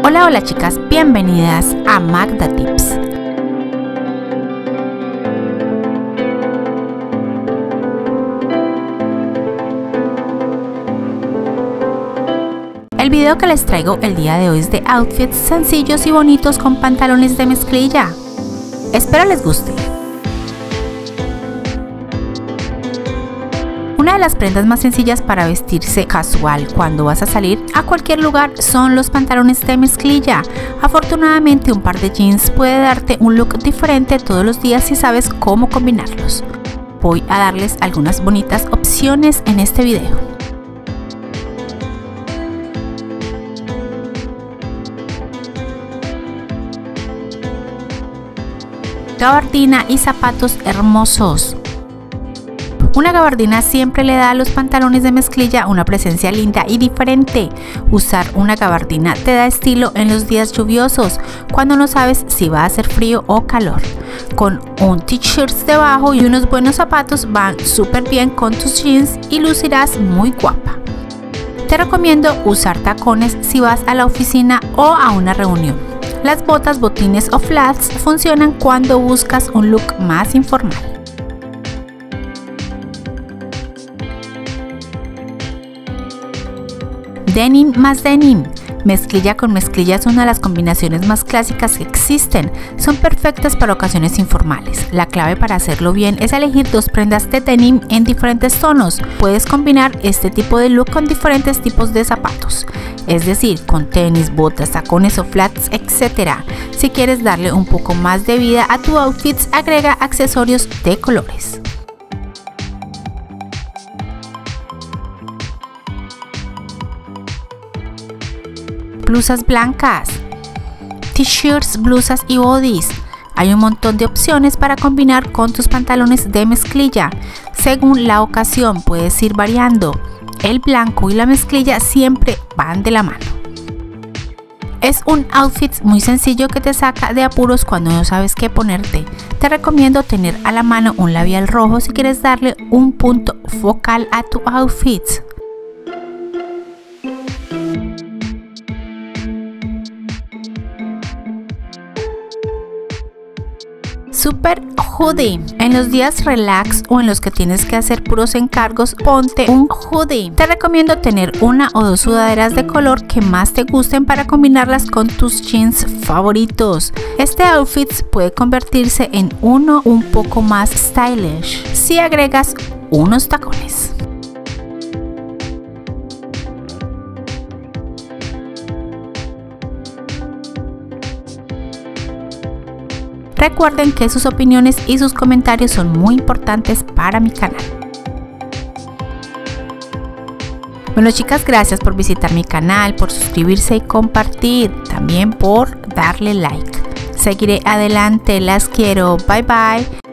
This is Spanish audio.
Hola, hola chicas, bienvenidas a Magda Tips. El video que les traigo el día de hoy es de outfits sencillos y bonitos con pantalones de mezclilla. Espero les guste. Una de las prendas más sencillas para vestirse casual cuando vas a salir a cualquier lugar son los pantalones de mezclilla. Afortunadamente un par de jeans puede darte un look diferente todos los días si sabes cómo combinarlos. Voy a darles algunas bonitas opciones en este video. Gabardina y zapatos hermosos. Una gabardina siempre le da a los pantalones de mezclilla una presencia linda y diferente. Usar una gabardina te da estilo en los días lluviosos, cuando no sabes si va a hacer frío o calor. Con un t-shirt debajo y unos buenos zapatos van súper bien con tus jeans y lucirás muy guapa. Te recomiendo usar tacones si vas a la oficina o a una reunión. Las botas, botines o flats funcionan cuando buscas un look más informal. Denim más denim. Mezclilla con mezclilla es una de las combinaciones más clásicas que existen. Son perfectas para ocasiones informales. La clave para hacerlo bien es elegir dos prendas de denim en diferentes tonos. Puedes combinar este tipo de look con diferentes tipos de zapatos, es decir, con tenis, botas, tacones o flats, etc. Si quieres darle un poco más de vida a tu outfit, agrega accesorios de colores. Blusas blancas, t-shirts, blusas y bodys. Hay un montón de opciones para combinar con tus pantalones de mezclilla. Según la ocasión puedes ir variando. El blanco y la mezclilla siempre van de la mano. Es un outfit muy sencillo que te saca de apuros cuando no sabes qué ponerte. Te recomiendo tener a la mano un labial rojo si quieres darle un punto focal a tu outfit. Super hoodie. En los días relax o en los que tienes que hacer puros encargos, ponte un hoodie. Te recomiendo tener una o dos sudaderas de color que más te gusten para combinarlas con tus jeans favoritos. Este outfit puede convertirse en uno un poco más stylish si agregas unos tacones. Recuerden que sus opiniones y sus comentarios son muy importantes para mi canal. Bueno chicas, gracias por visitar mi canal, por suscribirse y compartir, también por darle like. Seguiré adelante, las quiero, bye bye.